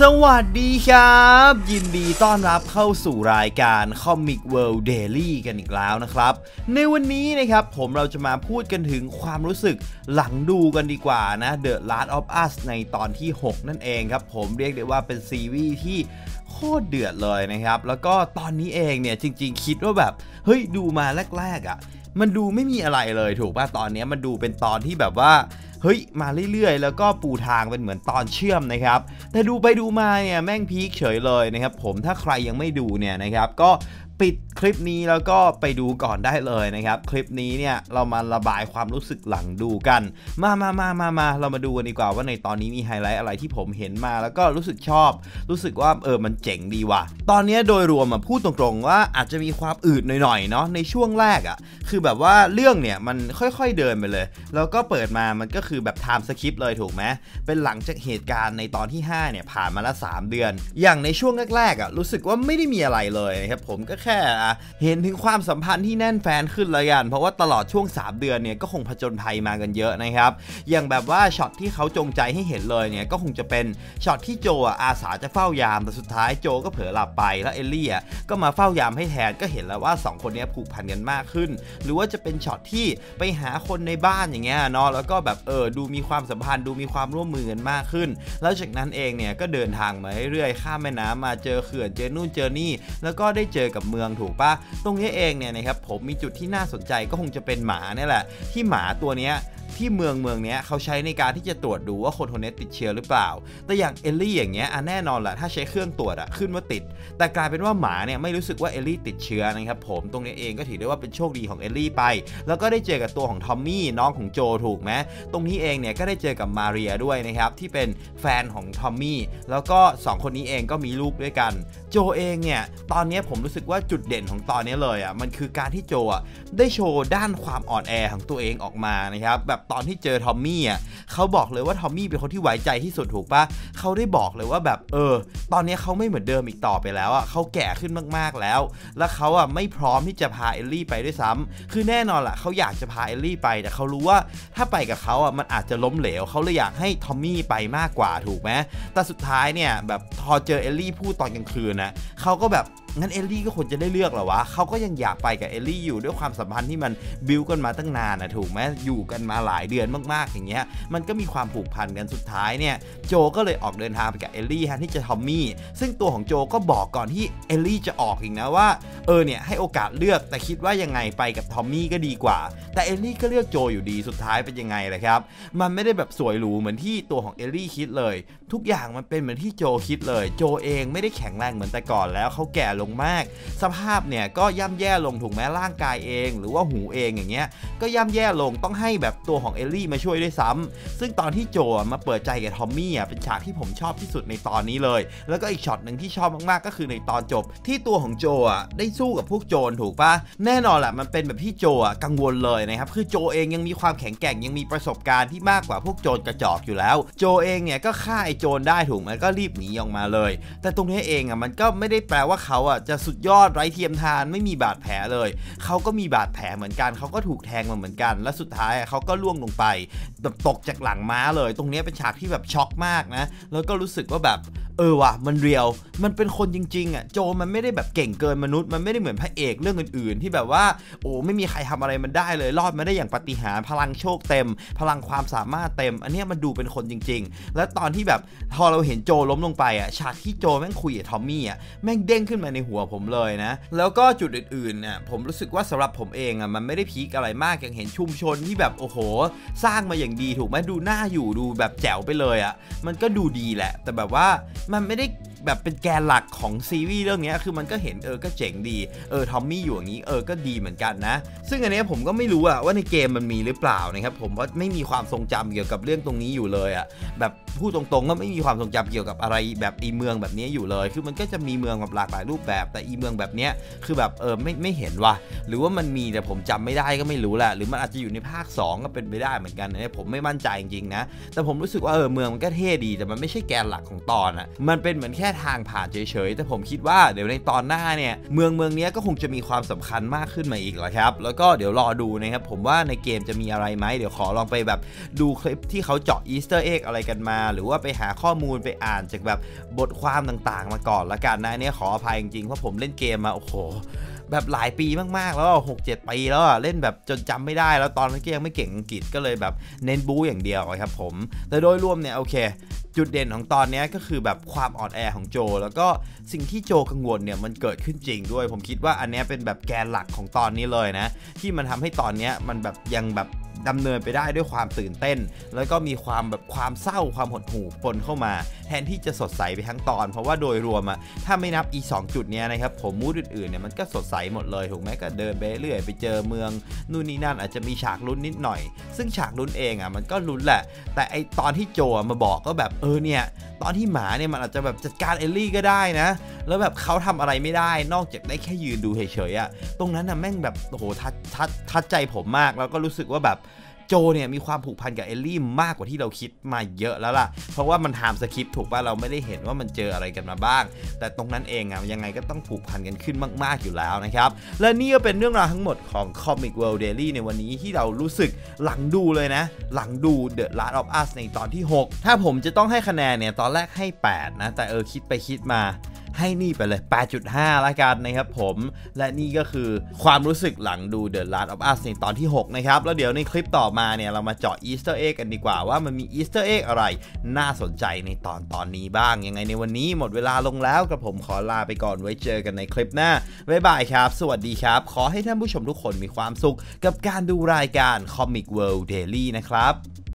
สวัสดีครับยินดีต้อนรับเข้าสู่รายการ Comic World Daily กันอีกแล้วนะครับในวันนี้นะครับเราจะมาพูดกันถึงความรู้สึกหลังดูกันดีกว่านะ The Last of Us ในตอนที่ 6 นั่นเองครับผมเรียกได้ว่าเป็นซีรีส์ที่โคตรเดือดเลยนะครับแล้วก็ตอนนี้เองเนี่ยจริงๆคิดว่าแบบเฮ้ยดูมาแรกๆอ่ะมันดูไม่มีอะไรเลยถูกป่ะตอนนี้มันดูเป็นตอนที่แบบว่าเฮ้ยมาเรื่อยๆแล้วก็ปูทางเป็นเหมือนตอนเชื่อมนะครับแต่ดูไปดูมาเนี่ยแม่งพีคเฉยเลยนะครับผมถ้าใครยังไม่ดูเนี่ยนะครับก็ปิดคลิปนี้แล้วก็ไปดูก่อนได้เลยนะครับคลิปนี้เนี่ยเรามาระบายความรู้สึกหลังดูกันมาเรามาดูกันดีกว่าว่าในตอนนี้มีไฮไลท์อะไรที่ผมเห็นมาแล้วก็รู้สึกชอบรู้สึกว่ามันเจ๋งดีว่ะตอนนี้โดยรวมพูดตรงๆว่าอาจจะมีความอืดหน่อยๆเนาะในช่วงแรกอ่ะคือแบบว่าเรื่องเนี่ยมันค่อยๆเดินไปเลยแล้วก็เปิดมามันก็คือแบบไทม์สคริปต์เลยถูกไหมเป็นหลังจากเหตุการณ์ในตอนที่5เนี่ยผ่านมาละ3เดือนอย่างในช่วงแรกๆอ่ะรู้สึกว่าไม่ได้มีอะไรเลยนะครับผมก็แค่เห็นถึงความสัมพันธ์ที่แน่นแฟนขึ้นเลยกันเพราะว่าตลอดช่วง3เดือนเนี่ยก็คงผจญภัยมากันเยอะนะครับอย่างแบบว่าช็อตที่เขาจงใจให้เห็นเลยเนี่ยก็คงจะเป็นช็อตที่โจอาสาจะเฝ้ายามแต่สุดท้ายโจก็เผลอหลับไปแล้วเอลลี่ก็มาเฝ้ายามให้แทนก็เห็นแล้วว่า2คนนี้ผูกพันกันมากขึ้นหรือว่าจะเป็นช็อตที่ไปหาคนในบ้านอย่างเงี้ยเนาะแล้วก็แบบดูมีความสัมพันธ์ดูมีความร่วมมือกันมากขึ้นแล้วจากนั้นเองเนี่ยก็เดินทางมาเรื่อยๆข้ามแม่น้ำมาเจอเขื่อนเจอนู่นเจอนี่แล้วก็ได้เจอกับเมืองถูกปะตรงนี้เองเนี่ยนะครับผมมีจุดที่น่าสนใจก็คงจะเป็นหมาเนี่ยแหละที่หมาตัวเนี้ยที่เมืองนี้เขาใช้ในการที่จะตรวจดูว่าคนนี้ติดเชื้อหรือเปล่าแต่อย่างเอลลี่อย่างเงี้ยแน่นอนแหละถ้าใช้เครื่องตรวจขึ้นว่าติดแต่กลายเป็นว่าหมาเนี่ยไม่รู้สึกว่าเอลลี่ติดเชื้อนะครับผมตรงนี้เองก็ถือได้ว่าเป็นโชคดีของเอลลี่ไปแล้วก็ได้เจอกับตัวของทอมมี่น้องของโจถูกไหมตรงนี้เองเนี่ยก็ได้เจอกับมาเรียด้วยนะครับที่เป็นแฟนของทอมมี่แล้วก็2คนนี้เองก็มีลูกด้วยกันโจเองเนี่ยตอนนี้ผมรู้สึกว่าจุดเด่นของตอนนี้เลยมันคือการที่โจได้โชว์ด้านความอ่อนแอของตัวเองออกมานะครับแบบตอนที่เจอทอมมี่เขาบอกเลยว่าทอมมี่เป็นคนที่ไว้ใจที่สุดถูกปะเขาได้บอกเลยว่าแบบตอนนี้เขาไม่เหมือนเดิมอีกต่อไปแล้วเขาแก่ขึ้นมากๆแล้วเขาไม่พร้อมที่จะพาเอลลี่ไปด้วยซ้ำคือแน่นอนแหละเขาอยากจะพาเอลลี่ไปแต่เขารู้ว่าถ้าไปกับเขามันอาจจะล้มเหลวเขาเลยอยากให้ทอมมี่ไปมากกว่าถูกไหมแต่สุดท้ายเนี่ยแบบพอเจอเอลลี่พูดตอนกลางคืนเขาก็แบบงั้นเอลลี่ก็ควรจะได้เลือกเหรอวะเขาก็ยังอยากไปกับเอลลี่อยู่ด้วยความสัมพันธ์ที่มันบิวกันมาตั้งนานถูกไหมอยู่กันมาหลายเดือนมากๆอย่างเงี้ยมันก็มีความผูกพันกันสุดท้ายเนี่ยโจก็เลยออกเดินทางไปกับเอลลี่ที่จะทอมมี่ซึ่งตัวของโจก็บอกก่อนที่เอลลี่จะออกอีกนะว่าเนี่ยให้โอกาสเลือกแต่คิดว่ายังไงไปกับทอมมี่ก็ดีกว่าแต่เอลลี่ก็เลือกโจอยู่ดีสุดท้ายเป็นยังไงล่ะครับมันไม่ได้แบบสวยหรูเหมือนที่ตัวของเอลลี่คิดเลยทุกอย่างมันเป็นเหมือนที่โจคิดเลยโจเองไม่ได้แข็งแรงเหมือนแต่ก่อนแล้วเขาแก่ลงมากสภาพเนี่ยก็ย่ำแย่ลงถูกไหมร่างกายเองหรือว่าหูเองอย่างเงี้ยก็ย่ำแย่ลงต้องให้แบบตัวของเอลลี่มาช่วยด้วยซ้ำซึ่งตอนที่โจมาเปิดใจกับทอมมี่เป็นฉากที่ผมชอบที่สุดในตอนนี้เลยแล้วก็อีกช็อตหนึ่งที่ชอบมากๆก็คือในตอนจบที่ตัวของโจได้สู้กับพวกโจรถูกปะแน่นอนแหละมันเป็นแบบที่โจกังวลเลยนะครับคือโจเองยังมีความแข็งแกร่งยังมีประสบการณ์ที่มากกว่าพวกโจรกระจอกอยู่แล้วโจเองเนี่ยก็ฆ่าไอ้โจรได้ถูกไหมก็รีบหนีออกมาเลยแต่ตรงนี้เองมันก็ไม่ได้แปลว่าเขาจะสุดยอดไร้เทียมทานไม่มีบาดแผลเลยเขาก็มีบาดแผลเหมือนกันเขาก็ถูกแทงมาเหมือนกันและสุดท้ายเขาก็ล่วงลงไปตกจากหลังม้าเลยตรงนี้เป็นฉากที่แบบช็อกมากนะแล้วก็รู้สึกว่าแบบว่ะมันเรียลมันเป็นคนจริงๆโจมันไม่ได้แบบเก่งเกินมนุษย์มันไม่ได้เหมือนพระเอกเรื่องอื่นๆที่แบบว่าไม่มีใครทำอะไรมันได้เลยรอดมาได้อย่างปาฏิหาริย์พลังโชคเต็มพลังความสามารถเต็มอันนี้มันดูเป็นคนจริงๆแล้วตอนที่แบบพอเราเห็นโจล้มลงไปฉากที่โจแม่งคุยกับทอมมี่แม่งเด้งขึ้นมาในหัวผมเลยนะแล้วก็จุดอื่นๆผมรู้สึกว่าสำหรับผมเองมันไม่ได้พีคอะไรมากอย่างเห็นชุมชนที่แบบโอ้โหสร้างมาอย่างดีถูกไหมดูน่าอยู่ดูแบบแจ๋วไปเลยมันก็ดูดีแหละแต่แบบว่ามันไม่ได้แบบเป็นแกนหลักของซีรีส์เรื่องนี้คือมันก็เห็นก็เจ๋งดีทอมมี่อยู่อย่างนี้ก็ดีเหมือนกันนะซึ่งอันนี้ผมก็ไม่รู้ว่าในเกมมันมีหรือเปล่านะครับผมว่าไม่มีความทรงจำเกี่ยวกับเรื่องตรงนี้อยู่เลยแบบพูดตรงๆก็ไม่มีความทรงจำเกี่ยวกับอะไรแบบเมืองแบบนี้อยู่เลยคือมันก็จะมีเมืองแบบหลากหลายรูปแบบแต่เมืองแบบนี้คือแบบไม่เห็นว่ะหรือว่ามันมีแต่ผมจำไม่ได้ก็ไม่รู้แหละหรือมันอาจจะอยู่ในภาค2ก็เป็นไปได้เหมือนกันนะผมไม่มั่นใจจริงๆนะแต่ผมรู้สึกว่าเมืองมันก็เท่ดีแต่มันไม่ใช่แกนหลักของตอนมันเป็นเหมือนแค่ทางผ่านเฉยๆแต่ผมคิดว่าเดี๋ยวในตอนหน้าเนี่ยเมืองนี้ก็คงจะมีความสำคัญมากขึ้นมาอีกแหละครับแล้วก็เดี๋ยวรอดูนะครับผมว่าในเกมจะมีอะไรไหมเดี๋ยวขอลองไปแบบดูคลิปที่เขาเจาะอีสเตอร์เอ็กอะไรกันมาหรือว่าไปหาข้อมูลไปอ่านจากแบบบทความต่างๆมาก่อนละกันนะเนี่ยขออภัยจริงๆเพราะผมเล่นเกมมาโอ้โหแบบหลายปีมากๆแล้ว6-7 ปีแล้วเล่นแบบจนจำไม่ได้แล้วตอนนั้นก็ยังไม่เก่งอังกฤษก็เลยแบบเน้นบู๊อย่างเดียวครับผมแต่โดยรวมเนี่ยโอเคจุดเด่นของตอนนี้ก็คือแบบความอ่อนแอของโจแล้วก็สิ่งที่โจกังวลเนี่ยมันเกิดขึ้นจริงด้วยผมคิดว่าอันนี้เป็นแบบแกนหลักของตอนนี้เลยนะที่มันทำให้ตอนนี้มันแบบยังแบบดำเนินไปได้ด้วยความตื่นเต้นแล้วก็มีความแบบความเศร้าความหดหู่ปนเข้ามาแทนที่จะสดใสไปทั้งตอนเพราะว่าโดยรวมถ้าไม่นับอี2จุดนี้นะครับผมมูดอื่นๆเนี่ยมันก็สดใสหมดเลยถูกไหมก็เดินไปเรื่อยไปเจอเมืองนู่นนี่นั่นอาจจะมีฉากลุ้นนิดหน่อยซึ่งฉากลุ้นเองมันก็ลุ้นแหละแต่ไอตอนที่โจมาบอกก็แบบเนี่ยตอนที่หมาเนี่ยมันอาจจะแบบจัดการเอลลี่ก็ได้นะแล้วแบบเขาทำอะไรไม่ได้นอกจากได้แค่ยืนดูเฉยๆตรงนั้นแม่งแบบโอ้โหทัดใจผมมากแล้วก็รู้สึกว่าแบบโจเนี่ยมีความผูกพันกับเอลลี่มากกว่าที่เราคิดมาเยอะแล้วล่ะเพราะว่ามันไทม์สคริปต์ถูกป่ะเราไม่ได้เห็นว่ามันเจออะไรกันมาบ้างแต่ตรงนั้นเองยังไงก็ต้องผูกพันกันขึ้นมากๆอยู่แล้วนะครับและนี่ก็เป็นเรื่องราวทั้งหมดของ Comic World Daily ในวันนี้ที่เรารู้สึกหลังดูเลยนะหลังดู The Last of Us ในตอนที่6ถ้าผมจะต้องให้คะแนนเนี่ยตอนแรกให้8นะแต่คิดไปคิดมาให้นี่ไปเลย 8.5 ละกันนะครับผมและนี่ก็คือความรู้สึกหลังดู The Last of Us ในตอนที่6นะครับแล้วเดี๋ยวในคลิปต่อมาเนี่ยเรามาเจาะ Easter Egg กันดีกว่าว่ามันมี Easter Egg อะไรน่าสนใจในตอนนี้บ้างยังไงในวันนี้หมดเวลาลงแล้วกับผมขอลาไปก่อนไว้เจอกันในคลิปหน้าบ๊ายบายครับสวัสดีครับขอให้ท่านผู้ชมทุกคนมีความสุขกับการดูรายการ Comic World Daily นะครับ